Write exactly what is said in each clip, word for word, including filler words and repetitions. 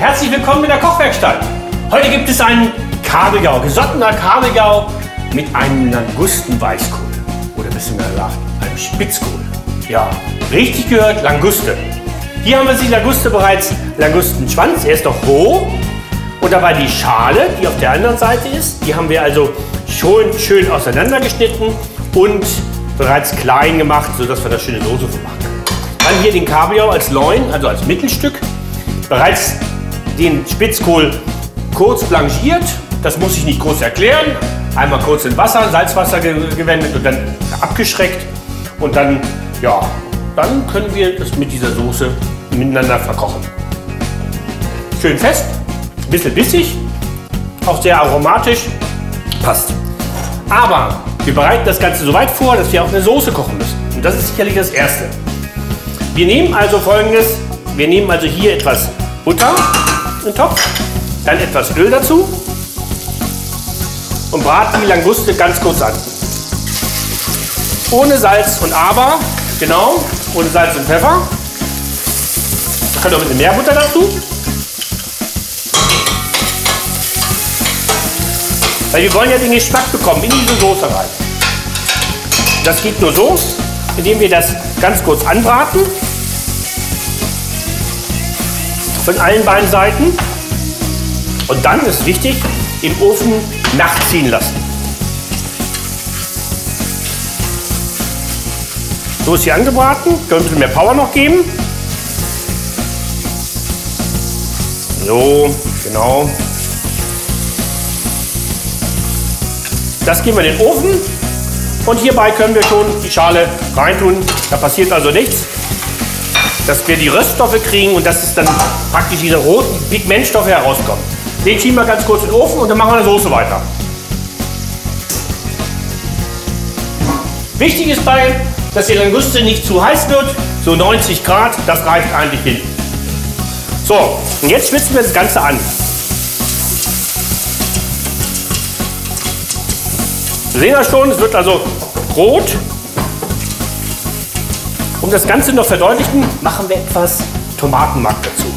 herzlich willkommen in der Kochwerkstatt. Heute gibt es einen Kabeljau, gesottener Kabeljau mit einem Langustenweißkohl. Oder besser gesagt, einem Spitzkohl. Ja, richtig gehört, Languste. Hier haben wir die Languste bereits, Langustenschwanz, er ist noch roh. Und dabei die Schale, die auf der anderen Seite ist, die haben wir also schon schön auseinandergeschnitten und bereits klein gemacht, sodass wir da schöne Soße von machen können. Dann hier den Kabeljau als Loin, also als Mittelstück. Bereits den Spitzkohl kurz blanchiert, das muss ich nicht groß erklären. Einmal kurz in Wasser, Salzwasser gewendet und dann abgeschreckt. Und dann, ja, dann können wir das mit dieser Soße miteinander verkochen. Schön fest, ein bisschen bissig, auch sehr aromatisch, passt. Aber wir bereiten das Ganze so weit vor, dass wir auch eine Soße kochen müssen. Und das ist sicherlich das Erste. Wir nehmen also Folgendes, wir nehmen also hier etwas Butter in den Topf, dann etwas Öl dazu und braten die Languste ganz kurz an. Ohne Salz und Aber, genau, ohne Salz und Pfeffer. Da kommt auch ein bisschen mehr Butter dazu. Weil wir wollen ja den Geschmack bekommen in diese Soße rein. Das geht nur so, indem wir das ganz kurz anbraten. Von allen beiden Seiten. Und dann ist wichtig, im Ofen nachziehen lassen. So ist sie angebraten. Können wir ein bisschen mehr Power noch geben. So, genau. Das geben wir in den Ofen und hierbei können wir schon die Schale reintun. Da passiert also nichts, dass wir die Röststoffe kriegen und dass es dann praktisch diese roten Pigmentstoffe herauskommen. Den schieben wir ganz kurz in den Ofen und dann machen wir eine Soße weiter. Wichtig ist bei, dass die Languste nicht zu heiß wird, so neunzig Grad, das reicht eigentlich hin. So, und jetzt schwitzen wir das Ganze an. Wir sehen das schon, es wird also rot. Um das Ganze noch verdeutlichen, machen wir etwas Tomatenmark dazu.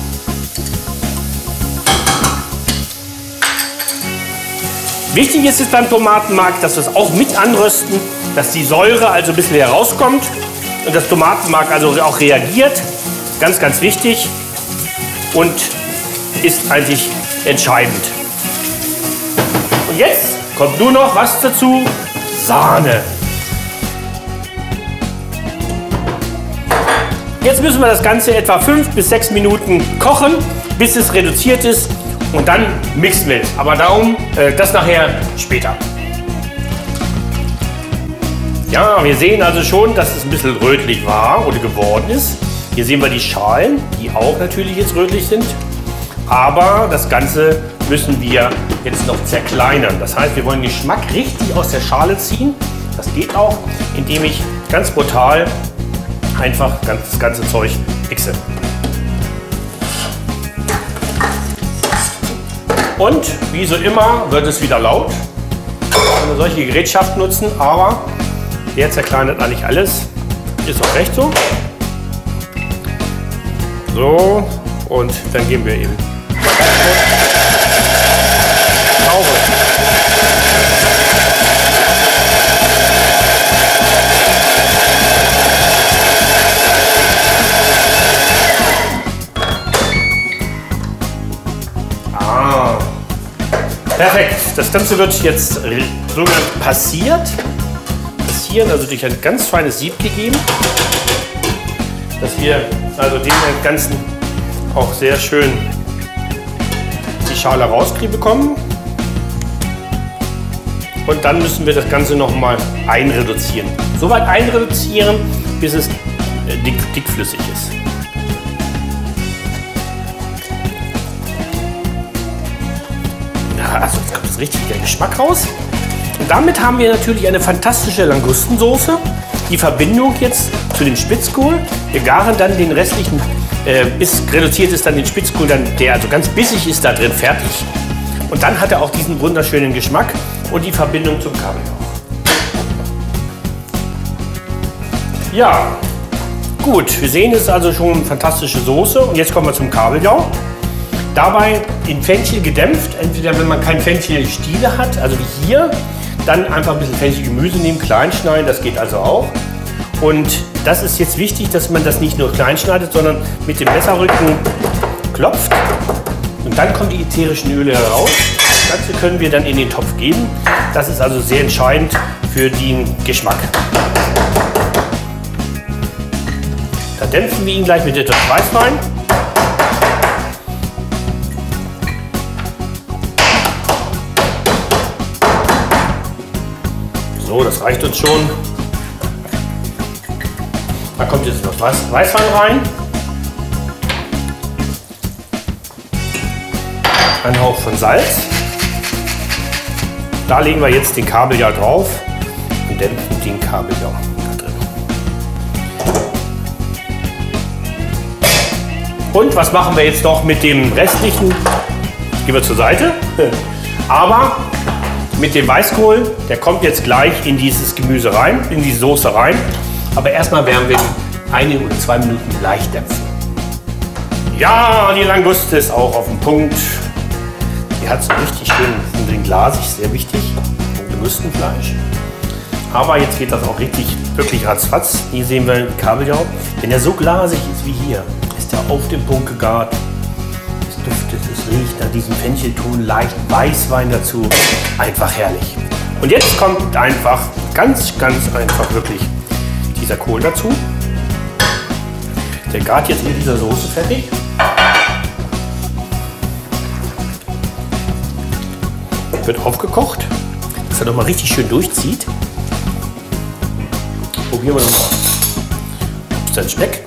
Wichtig ist es beim Tomatenmark, dass wir es auch mit anrösten, dass die Säure also ein bisschen herauskommt und das Tomatenmark also auch reagiert. Ganz, ganz wichtig und ist eigentlich entscheidend. Und jetzt kommt nur noch was dazu? Sahne. Jetzt müssen wir das Ganze etwa fünf bis sechs Minuten kochen, bis es reduziert ist. Und dann mixen wir es. Aber darum, äh, das nachher später. Ja, wir sehen also schon, dass es ein bisschen rötlich war oder geworden ist. Hier sehen wir die Schalen, die auch natürlich jetzt rötlich sind. Aber das Ganze müssen wir jetzt noch zerkleinern. Das heißt, wir wollen den Geschmack richtig aus der Schale ziehen. Das geht auch, indem ich ganz brutal einfach das ganze Zeug mixe. Und wie so immer wird es wieder laut. Wenn wir solche Gerätschaften nutzen, aber der zerkleinert eigentlich alles. Ist auch recht so. So, und dann geben wir eben Ah, perfekt. Das Ganze wird jetzt sogenannt passiert. Passieren, also durch ein ganz feines Sieb gegeben, dass wir also den Ganzen auch sehr schön die Schale rausbekommen. Und dann müssen wir das Ganze noch mal einreduzieren. So weit einreduzieren, bis es dick, dickflüssig ist. Ja, also jetzt kommt das richtig der Geschmack raus. Und damit haben wir natürlich eine fantastische Langustensoße. Die Verbindung jetzt zu dem Spitzkohl. Wir garen dann den restlichen, äh, bis reduziert ist dann den Spitzkohl, dann, der also ganz bissig ist, da drin fertig. Und dann hat er auch diesen wunderschönen Geschmack und die Verbindung zum Kabeljau. Ja, gut, wir sehen, es ist also schon eine fantastische Soße. Und jetzt kommen wir zum Kabeljau. dabei in Fenchel gedämpft. Entweder wenn man kein Fenchelstiele hat, also wie hier, dann einfach ein bisschen Fenchelgemüse nehmen, klein schneiden, das geht also auch. Und das ist jetzt wichtig, dass man das nicht nur klein schneidet, sondern mit dem Messerrücken klopft. Und dann kommen die ätherischen Öle heraus. Das Ganze können wir dann in den Topf geben. Das ist also sehr entscheidend für den Geschmack. Da dämpfen wir ihn gleich mit etwas Weißwein. So, das reicht uns schon. Da kommt jetzt noch Weißwein rein. Ein Hauch von Salz. Da legen wir jetzt den Kabeljau drauf und dämpfen den Kabeljau da drin. Und was machen wir jetzt noch mit dem restlichen? Gehen wir zur Seite. Aber mit dem Weißkohl, der kommt jetzt gleich in dieses Gemüse rein, in die Soße rein. Aber erstmal werden wir eine oder zwei Minuten leicht dämpfen. Ja, die Languste ist auch auf dem Punkt. Die hat so richtig schön, sind glasig, sehr wichtig. Langustenfleisch. Aber jetzt geht das auch richtig, wirklich ratzfatz. Hier sehen wir den Kabeljau. Wenn er so glasig ist wie hier, ist er auf dem Punkt gegart. Es duftet, es riecht nach diesem Fenchelton, leicht Weißwein dazu. Einfach herrlich. Und jetzt kommt einfach, ganz, ganz einfach wirklich dieser Kohl dazu. Der gart jetzt in dieser Soße fertig. Wird aufgekocht, dass er noch mal richtig schön durchzieht. Probieren wir noch mal, ob es dann schmeckt.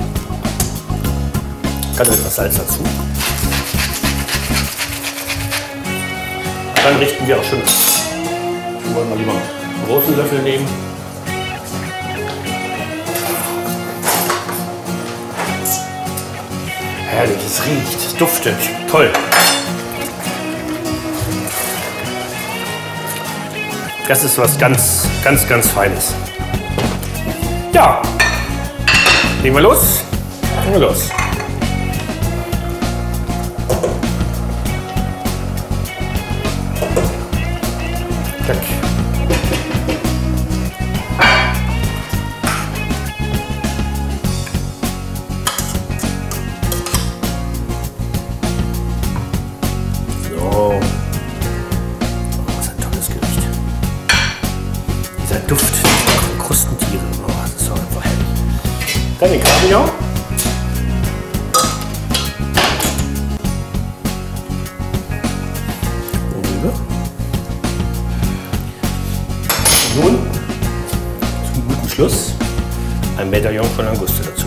Ganz etwas Salz dazu. Dann richten wir auch schon. Wir wollen mal lieber einen großen Löffel nehmen. Herrlich, es riecht, es duftet, toll. Das ist was ganz, ganz, ganz Feines. Ja, legen wir los. Legen wir los. Zack. So. Was ein tolles Gericht. Dieser Duft, die Krustentiere, oh, das ist so einfach herrlich. Dann den Kabeljau. Und nun zum guten Schluss ein Medaillon von Languste dazu.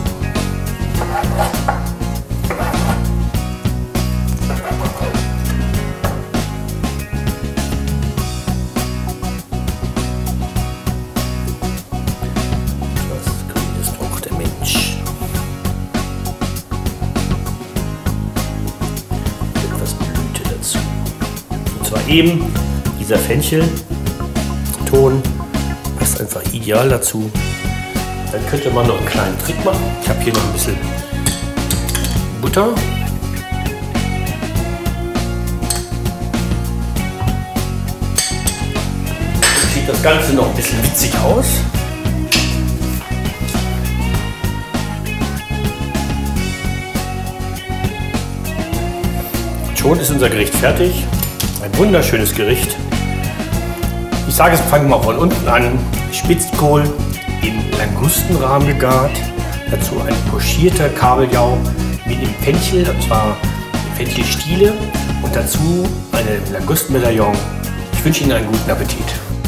Eben dieser Fenchelton passt einfach ideal dazu. Dann könnte man noch einen kleinen Trick machen. Ich habe hier noch ein bisschen Butter. Dann sieht das Ganze noch ein bisschen witzig aus. Schon ist unser Gericht fertig. Ein wunderschönes Gericht. Ich sage es, fangen wir mal von unten an. Spitzkohl in Langustenrahmen gegart. Dazu ein pochierter Kabeljau mit dem Fenchel, und zwar Fenchelstiele. Und dazu eine Langustenmedaillon. Ich wünsche Ihnen einen guten Appetit.